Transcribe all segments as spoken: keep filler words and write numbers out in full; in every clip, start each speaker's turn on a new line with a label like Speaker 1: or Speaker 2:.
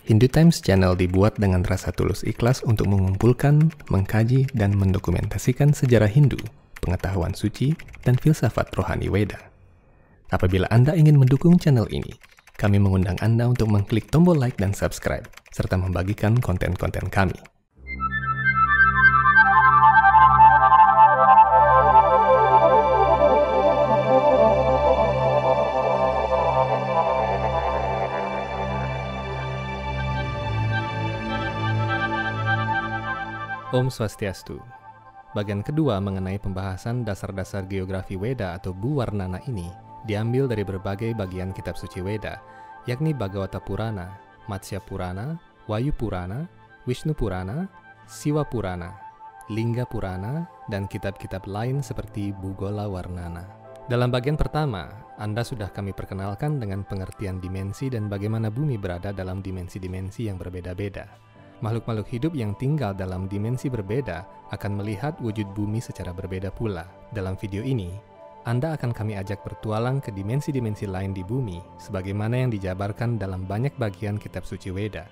Speaker 1: Hindu Times Channel dibuat dengan rasa tulus ikhlas untuk mengumpulkan, mengkaji, dan mendokumentasikan sejarah Hindu, pengetahuan suci, dan filsafat rohani Weda. Apabila Anda ingin mendukung channel ini, kami mengundang Anda untuk mengklik tombol like dan subscribe, serta membagikan konten-konten kami. Om Swastiastu. Bagian kedua mengenai pembahasan dasar-dasar geografi Weda atau Bu Warnana ini diambil dari berbagai bagian kitab suci Weda, yakni Bhagavata Purana, Matsya Purana, Vayu Purana, Vishnu Purana, Siwa Purana, Lingga Purana, dan kitab-kitab lain seperti Bhugola Warnana. Dalam bagian pertama, Anda sudah kami perkenalkan dengan pengertian dimensi dan bagaimana bumi berada dalam dimensi-dimensi yang berbeda-beda. Makhluk-makhluk hidup yang tinggal dalam dimensi berbeda akan melihat wujud bumi secara berbeda pula. Dalam video ini, Anda akan kami ajak bertualang ke dimensi-dimensi lain di bumi, sebagaimana yang dijabarkan dalam banyak bagian kitab suci Weda.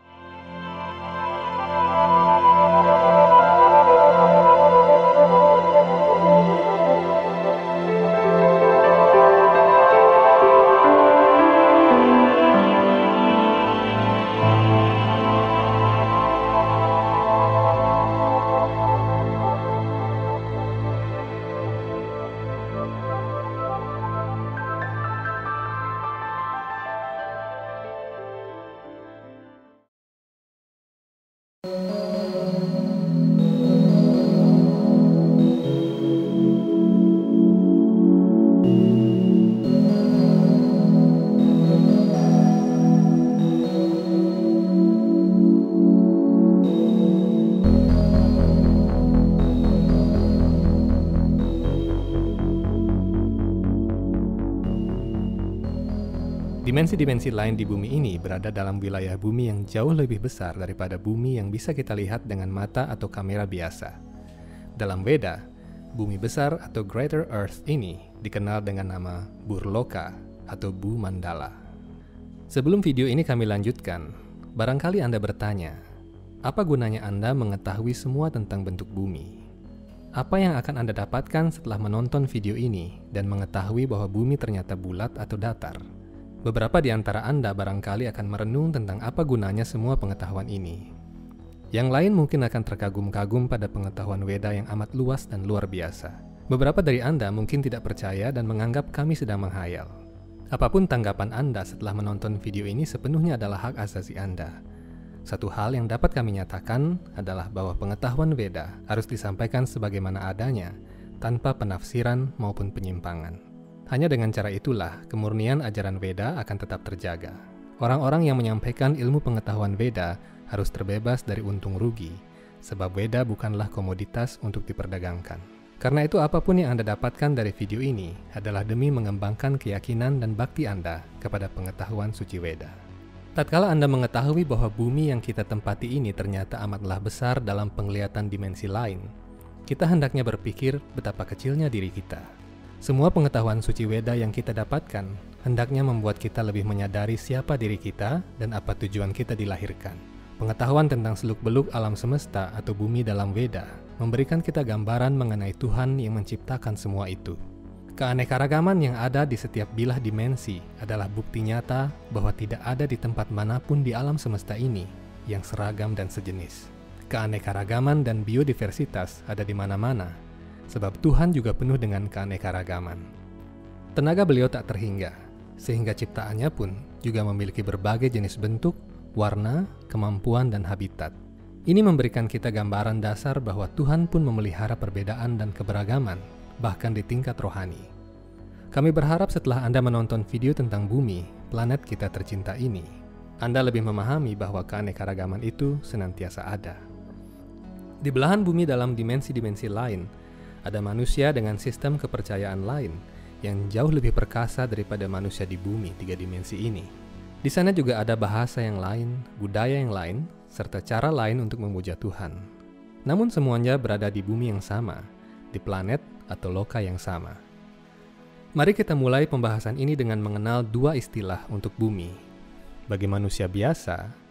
Speaker 1: Dimensi-dimensi lain di bumi ini berada dalam wilayah bumi yang jauh lebih besar daripada bumi yang bisa kita lihat dengan mata atau kamera biasa. Dalam Weda, bumi besar atau Greater Earth ini dikenal dengan nama Burloka atau Bu Mandala. Sebelum video ini kami lanjutkan, barangkali Anda bertanya, apa gunanya Anda mengetahui semua tentang bentuk bumi? Apa yang akan Anda dapatkan setelah menonton video ini dan mengetahui bahwa bumi ternyata bulat atau datar? Beberapa di antara Anda barangkali akan merenung tentang apa gunanya semua pengetahuan ini. Yang lain mungkin akan terkagum-kagum pada pengetahuan Weda yang amat luas dan luar biasa. Beberapa dari Anda mungkin tidak percaya dan menganggap kami sedang menghayal. Apapun tanggapan Anda setelah menonton video ini sepenuhnya adalah hak asasi Anda. Satu hal yang dapat kami nyatakan adalah bahwa pengetahuan Weda harus disampaikan sebagaimana adanya, tanpa penafsiran maupun penyimpangan. Hanya dengan cara itulah kemurnian ajaran Weda akan tetap terjaga. Orang-orang yang menyampaikan ilmu pengetahuan Weda harus terbebas dari untung rugi, sebab Weda bukanlah komoditas untuk diperdagangkan. Karena itu apapun yang Anda dapatkan dari video ini adalah demi mengembangkan keyakinan dan bakti Anda kepada pengetahuan suci Weda. Tatkala Anda mengetahui bahwa bumi yang kita tempati ini ternyata amatlah besar dalam penglihatan dimensi lain, kita hendaknya berpikir betapa kecilnya diri kita. Semua pengetahuan suci Weda yang kita dapatkan hendaknya membuat kita lebih menyadari siapa diri kita dan apa tujuan kita dilahirkan. Pengetahuan tentang seluk-beluk alam semesta atau bumi dalam Weda memberikan kita gambaran mengenai Tuhan yang menciptakan semua itu. Keanekaragaman yang ada di setiap bilah dimensi adalah bukti nyata bahwa tidak ada di tempat manapun di alam semesta ini yang seragam dan sejenis. Keanekaragaman dan biodiversitas ada di mana-mana, sebab Tuhan juga penuh dengan keanekaragaman. Tenaga beliau tak terhingga, sehingga ciptaannya pun juga memiliki berbagai jenis bentuk, warna, kemampuan, dan habitat. Ini memberikan kita gambaran dasar bahwa Tuhan pun memelihara perbedaan dan keberagaman, bahkan di tingkat rohani. Kami berharap setelah Anda menonton video tentang bumi, planet kita tercinta ini, Anda lebih memahami bahwa keanekaragaman itu senantiasa ada. Di belahan bumi dalam dimensi-dimensi lain, ada manusia dengan sistem kepercayaan lain yang jauh lebih perkasa daripada manusia di bumi tiga dimensi ini. Di sana juga ada bahasa yang lain, budaya yang lain, serta cara lain untuk memuja Tuhan. Namun semuanya berada di bumi yang sama, di planet atau loka yang sama. Mari kita mulai pembahasan ini dengan mengenal dua istilah untuk bumi. Bagi manusia biasa,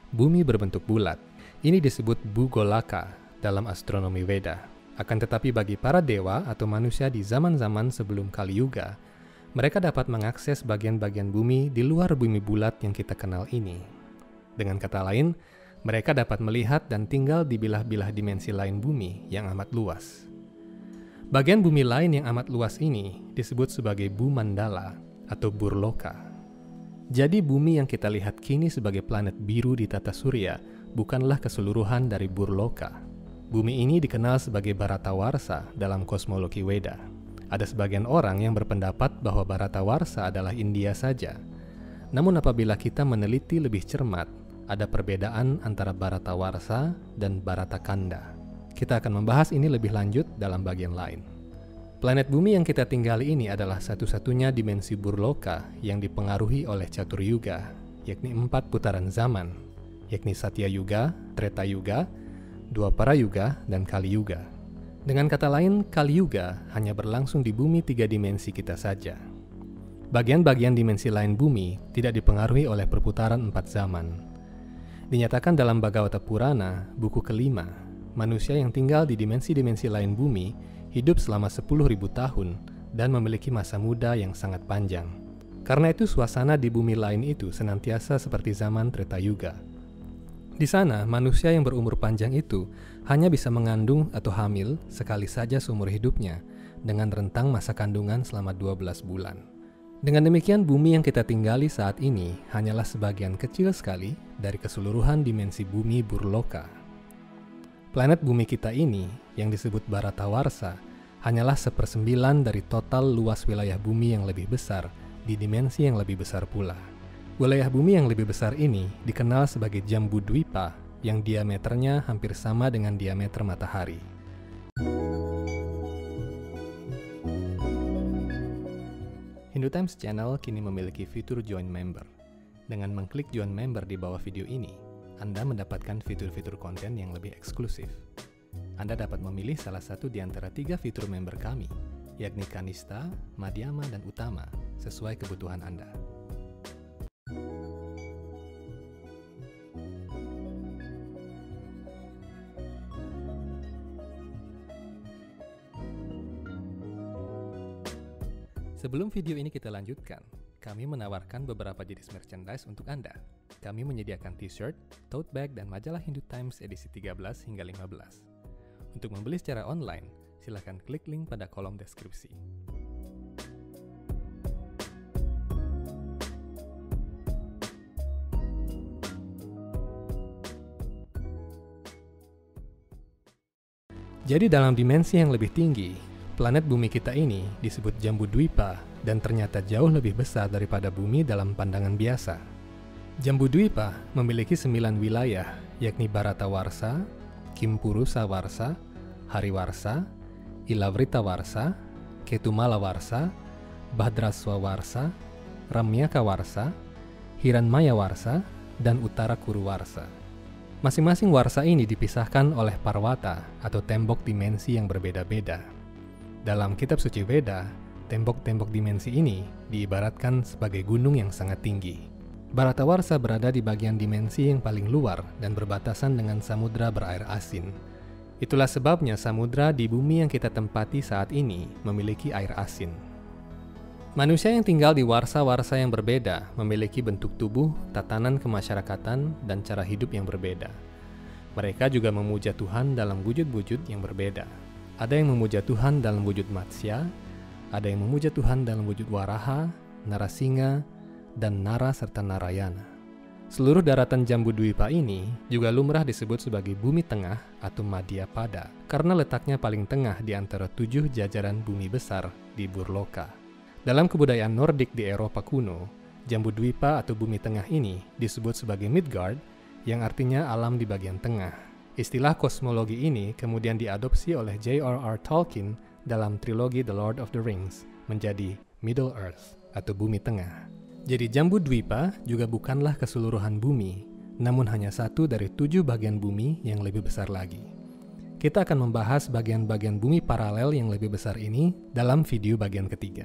Speaker 1: Bumi berbentuk bulat. Ini disebut Bhugolaka dalam astronomi Veda. Akan tetapi bagi para dewa atau manusia di zaman-zaman sebelum Kali Yuga, mereka dapat mengakses bagian-bagian bumi di luar bumi bulat yang kita kenal ini. Dengan kata lain, mereka dapat melihat dan tinggal di bilah-bilah dimensi lain bumi yang amat luas. Bagian bumi lain yang amat luas ini disebut sebagai Bhumandala atau Burloka. Jadi bumi yang kita lihat kini sebagai planet biru di tata surya bukanlah keseluruhan dari Burloka. Bumi ini dikenal sebagai Bharatawarsha dalam kosmologi Veda. Ada sebagian orang yang berpendapat bahwa Bharatawarsha adalah India saja. Namun apabila kita meneliti lebih cermat, ada perbedaan antara Bharatawarsha dan Bharatakanda. Kita akan membahas ini lebih lanjut dalam bagian lain. Planet bumi yang kita tinggali ini adalah satu-satunya dimensi Burloka yang dipengaruhi oleh Catur Yuga, yakni empat putaran zaman, yakni Satya Yuga, Treta Yuga, Dwapara Yuga, dan Kali Yuga. Dengan kata lain, Kali Yuga hanya berlangsung di bumi tiga dimensi kita saja. Bagian-bagian dimensi lain bumi tidak dipengaruhi oleh perputaran empat zaman. Dinyatakan dalam Bhagavata Purana, buku kelima, manusia yang tinggal di dimensi-dimensi lain bumi hidup selama sepuluh ribu tahun dan memiliki masa muda yang sangat panjang. Karena itu suasana di bumi lain itu senantiasa seperti zaman Treta Yuga. Di sana, manusia yang berumur panjang itu hanya bisa mengandung atau hamil sekali saja seumur hidupnya dengan rentang masa kandungan selama dua belas bulan. Dengan demikian, bumi yang kita tinggali saat ini hanyalah sebagian kecil sekali dari keseluruhan dimensi bumi Burloka. Planet bumi kita ini, yang disebut Bharatawarsha, hanyalah sepersembilan dari total luas wilayah bumi yang lebih besar di dimensi yang lebih besar pula. Wilayah bumi yang lebih besar ini dikenal sebagai Jambudwipa yang diameternya hampir sama dengan diameter matahari. Hindu Times Channel kini memiliki fitur Join Member. Dengan mengklik Join Member di bawah video ini, Anda mendapatkan fitur-fitur konten yang lebih eksklusif. Anda dapat memilih salah satu di antara tiga fitur member kami, yakni Kanista, Madhyama, dan Utama, sesuai kebutuhan Anda. Sebelum video ini kita lanjutkan, kami menawarkan beberapa jenis merchandise untuk Anda. Kami menyediakan t-shirt, tote bag, dan majalah Hindu Times edisi tiga belas hingga lima belas. Untuk membeli secara online, silakan klik link pada kolom deskripsi. Jadi dalam dimensi yang lebih tinggi, planet bumi kita ini disebut Jambudwipa dan ternyata jauh lebih besar daripada bumi dalam pandangan biasa. Jambudwipa memiliki sembilan wilayah, yakni Bharatawarsha, Kimpurusawarsha, Hariwarsha, Ilavritawarsha, Ketumalawarsha, Bhadraswawarsha, Ramyakawarsha, Hiranmayawarsha, dan Uttarakuruwarsha. Masing-masing warsa ini dipisahkan oleh parwata atau tembok dimensi yang berbeda-beda. Dalam kitab suci Veda, tembok-tembok dimensi ini diibaratkan sebagai gunung yang sangat tinggi. Bharatawarsha berada di bagian dimensi yang paling luar dan berbatasan dengan samudra berair asin. Itulah sebabnya samudra di bumi yang kita tempati saat ini memiliki air asin. Manusia yang tinggal di warsa-warsa yang berbeda memiliki bentuk tubuh, tatanan kemasyarakatan, dan cara hidup yang berbeda. Mereka juga memuja Tuhan dalam wujud-wujud yang berbeda. Ada yang memuja Tuhan dalam wujud Matsya, ada yang memuja Tuhan dalam wujud Waraha, Narasingha, dan Nara serta Narayana. Seluruh daratan Jambudwipa ini juga lumrah disebut sebagai bumi tengah atau Madhyapada karena letaknya paling tengah di antara tujuh jajaran bumi besar di Burloka. Dalam kebudayaan Nordik di Eropa kuno, Jambudwipa atau bumi tengah ini disebut sebagai Midgard yang artinya alam di bagian tengah. Istilah kosmologi ini kemudian diadopsi oleh J R R Tolkien dalam trilogi The Lord of the Rings menjadi Middle Earth atau bumi tengah. Jadi Jambudwipa juga bukanlah keseluruhan bumi, namun hanya satu dari tujuh bagian bumi yang lebih besar lagi. Kita akan membahas bagian-bagian bumi paralel yang lebih besar ini dalam video bagian ketiga.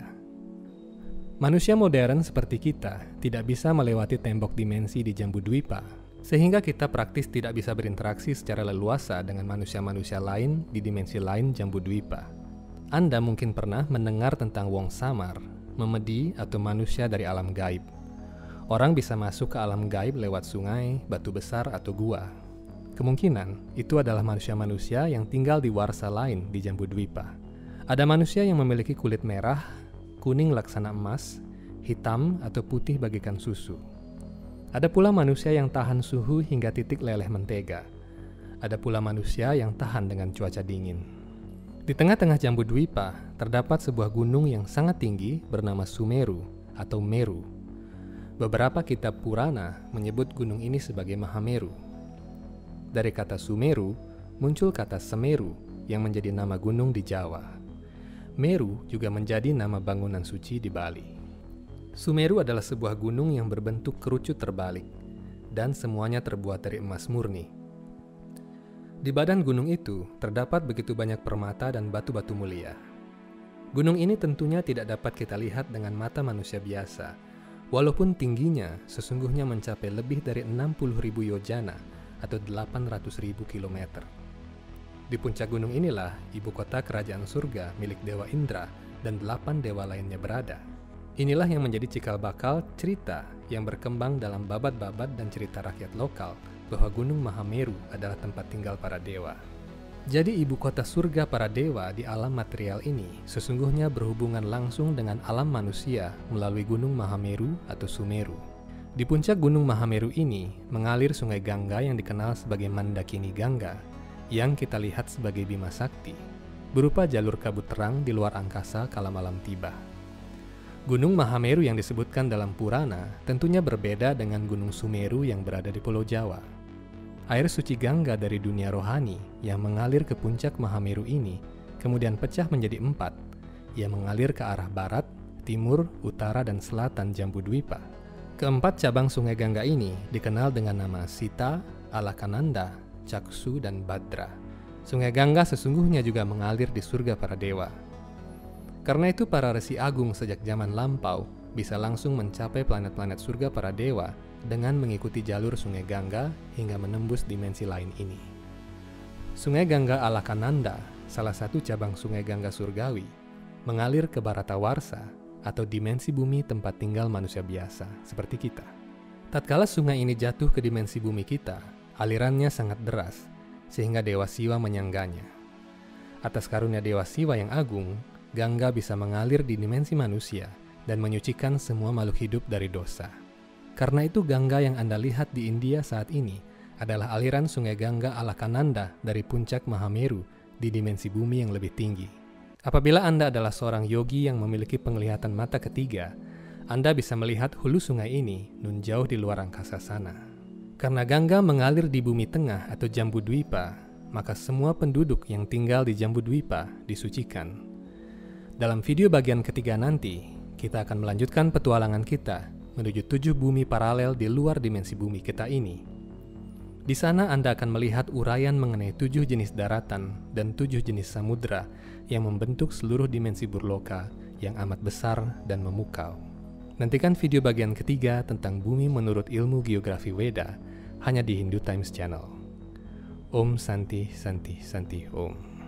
Speaker 1: Manusia modern seperti kita tidak bisa melewati tembok dimensi di Jambudwipa Sehingga kita praktis tidak bisa berinteraksi secara leluasa dengan manusia-manusia lain di dimensi lain Jambudwipa. Anda mungkin pernah mendengar tentang Wong Samar, memedi atau manusia dari alam gaib. Orang bisa masuk ke alam gaib lewat sungai, batu besar, atau gua. Kemungkinan itu adalah manusia-manusia yang tinggal di warsa lain di Jambudwipa. Ada manusia yang memiliki kulit merah, kuning laksana emas, hitam atau putih bagaikan susu. Ada pula manusia yang tahan suhu hingga titik leleh mentega. Ada pula manusia yang tahan dengan cuaca dingin. Di tengah-tengah Jambudwipa terdapat sebuah gunung yang sangat tinggi bernama Sumeru atau Meru. Beberapa kitab Purana menyebut gunung ini sebagai Mahameru. Dari kata Sumeru muncul kata Semeru yang menjadi nama gunung di Jawa. Meru juga menjadi nama bangunan suci di Bali. Sumeru adalah sebuah gunung yang berbentuk kerucut terbalik dan semuanya terbuat dari emas murni. Di badan gunung itu terdapat begitu banyak permata dan batu-batu mulia. Gunung ini tentunya tidak dapat kita lihat dengan mata manusia biasa, walaupun tingginya sesungguhnya mencapai lebih dari enam puluh ribu yojana atau delapan ratus ribu kilometer. Di puncak gunung inilah ibu kota kerajaan surga milik Dewa Indra dan delapan dewa lainnya berada. Inilah yang menjadi cikal bakal cerita yang berkembang dalam babat-babat dan cerita rakyat lokal bahwa Gunung Mahameru adalah tempat tinggal para dewa. Jadi ibu kota surga para dewa di alam material ini sesungguhnya berhubungan langsung dengan alam manusia melalui Gunung Mahameru atau Sumeru. Di puncak Gunung Mahameru ini mengalir sungai Gangga yang dikenal sebagai Mandakini Gangga, yang kita lihat sebagai Bima Sakti, berupa jalur kabut terang di luar angkasa kala malam tiba. Gunung Mahameru yang disebutkan dalam Purana tentunya berbeda dengan Gunung Sumeru yang berada di Pulau Jawa. Air suci Gangga dari dunia rohani yang mengalir ke puncak Mahameru ini kemudian pecah menjadi empat, yang mengalir ke arah barat, timur, utara, dan selatan Jambudwipa. Keempat cabang sungai Gangga ini dikenal dengan nama Sita, Alakananda, Caksu, dan Badra. Sungai Gangga sesungguhnya juga mengalir di surga para dewa. Karena itu para resi agung sejak zaman lampau bisa langsung mencapai planet-planet surga para dewa dengan mengikuti jalur sungai Gangga hingga menembus dimensi lain ini. Sungai Gangga Alakananda, salah satu cabang sungai Gangga surgawi, mengalir ke Bharatawarsha atau dimensi bumi tempat tinggal manusia biasa seperti kita. Tatkala sungai ini jatuh ke dimensi bumi kita, alirannya sangat deras, sehingga Dewa Siwa menyangganya. Atas karunia Dewa Siwa yang agung, Gangga bisa mengalir di dimensi manusia dan menyucikan semua makhluk hidup dari dosa. Karena itu Gangga yang Anda lihat di India saat ini adalah aliran sungai Gangga Alakananda dari puncak Mahameru di dimensi bumi yang lebih tinggi. Apabila Anda adalah seorang yogi yang memiliki penglihatan mata ketiga, Anda bisa melihat hulu sungai ini nun jauh di luar angkasa sana. Karena Gangga mengalir di bumi tengah atau Jambudwipa, maka semua penduduk yang tinggal di Jambudwipa disucikan. Dalam video bagian ketiga nanti, kita akan melanjutkan petualangan kita menuju tujuh bumi paralel di luar dimensi bumi kita ini. Di sana Anda akan melihat uraian mengenai tujuh jenis daratan dan tujuh jenis samudra yang membentuk seluruh dimensi burloka yang amat besar dan memukau. Nantikan video bagian ketiga tentang bumi menurut ilmu geografi Weda hanya di Hindu Times Channel. Om Santi Santi Santi Om.